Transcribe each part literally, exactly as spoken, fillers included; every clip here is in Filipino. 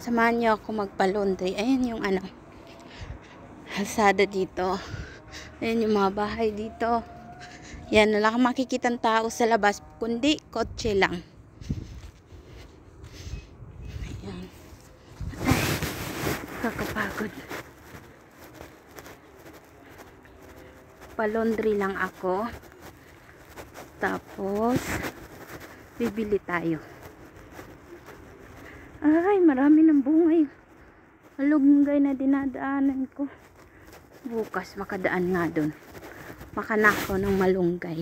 Samahan niyo ako magpa-laundry. Ayan yung ano, hasada dito. Ayan yung mga bahay dito. Yan, wala kang makikitang tao sa labas, kundi kotse lang. Ayan. Ay, kakapagod. Pa-laundry lang ako. Tapos, bibili tayo. Ay, marami ng bungay. Malunggay na dinadaanan ko. Bukas, makadaan nga dun. Makanako ng malunggay.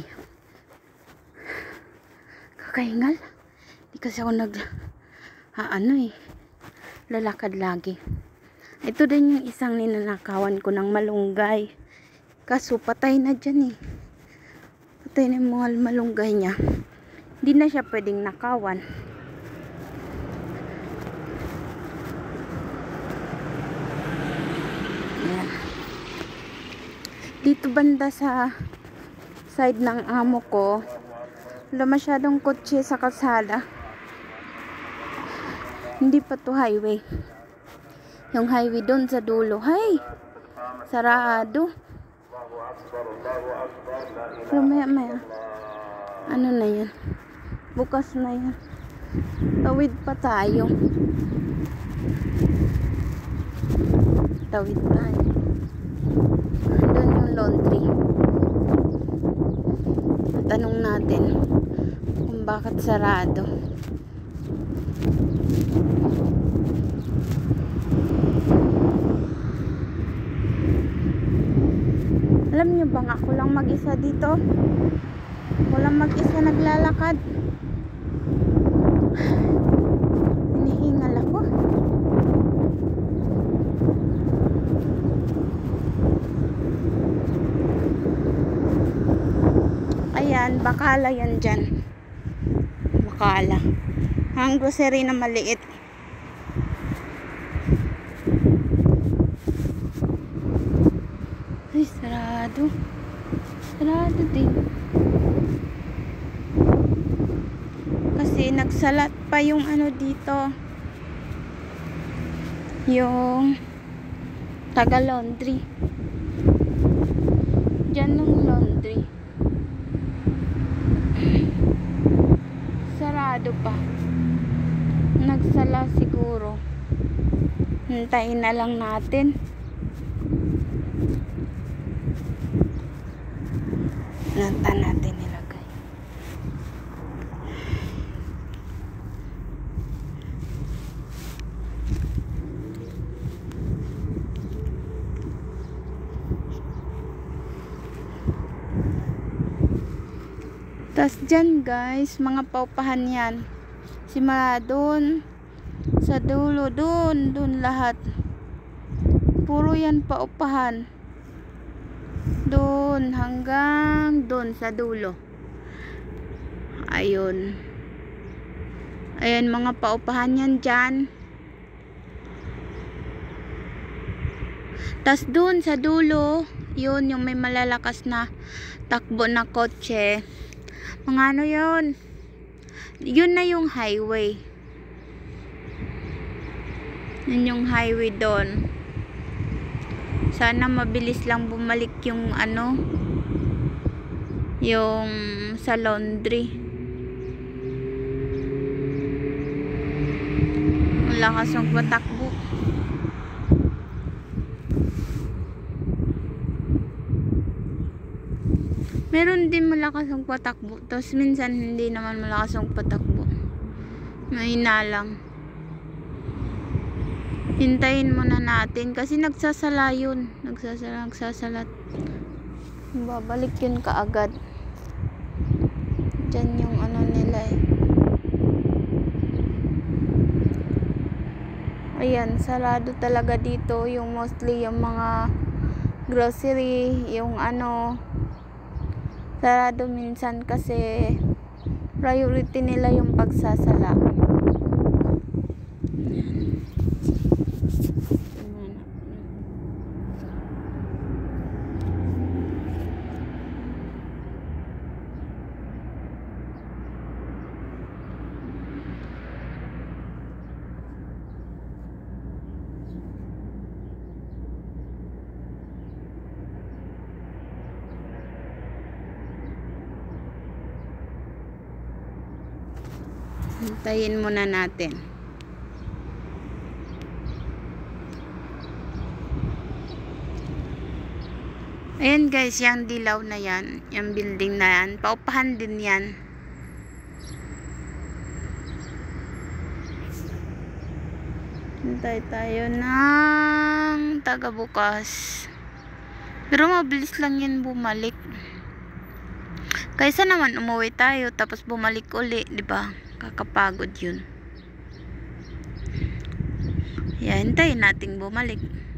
Kakaingal. Di kasi ako nag... Ha, ano eh. Lalakad lagi. Ito din yung isang ninanakawan ko ng malunggay. Kaso, patay na dyan eh. Patay na yung mga malunggay niya. Hindi na siya pwedeng nakawan. Ayan. Dito banda sa side ng amo ko, wala masyadong kotse sa kalsada. Hindi pa to highway. Yung highway doon sa dulo. Hay! Sarado. Pero maya maya. Ano na yan? Bukas na yan. Tawid pa tayo. Tawid tayo. Doon yung laundry. Tanong natin kung bakit sarado. Alam niyo bang ako lang mag-isa dito? Walang mag-isa naglalakad. Hinihingal ako. Ayan, bakala yan dyan. Bakala. Ang grocery na maliit. Ay, sarado. Sarado din. Kasi nagsalat pa yung ano dito. Yung taga laundry. Diyan yung laundry. Sarado pa. Nagsala siguro. Hintayin na lang natin. Nanta natin nilagay. Tas dyan guys, mga paupahan yan. Simula dun sa dulo, dun, dun lahat. Puro yan paupahan. Doon hanggang doon sa dulo. Ayun. Ayan mga paupahan yan dyan. Tas doon sa dulo, yun yung may malalakas na takbo na kotse. Mga ano yun? Yun na yung highway. Yun yung highway doon. Sana mabilis lang bumalik yung ano, yung sa laundry. Malakas ang patakbo. Meron din malakas ang patakbo. Tapos minsan hindi naman malakas ang patakbo. Mahina lang. Hintayin muna natin kasi nagsasala yun. Nagsasala, nagsasalat. Babalik yun kaagad. Diyan yung ano nila eh. Ayan, sarado talaga dito. Yung mostly yung mga grocery, yung ano, sarado minsan kasi priority nila yung pagsasala. Hintayin muna natin. Ayan guys, yung dilaw na yan, yung building na yan, paupahan din yan. Hintay tayo ng taga bukas. Pero mabilis lang yan bumalik. Kaysa naman umuwi tayo tapos bumalik uli, di ba? Kakapagod yun. Yan, hintayin nating bumalik.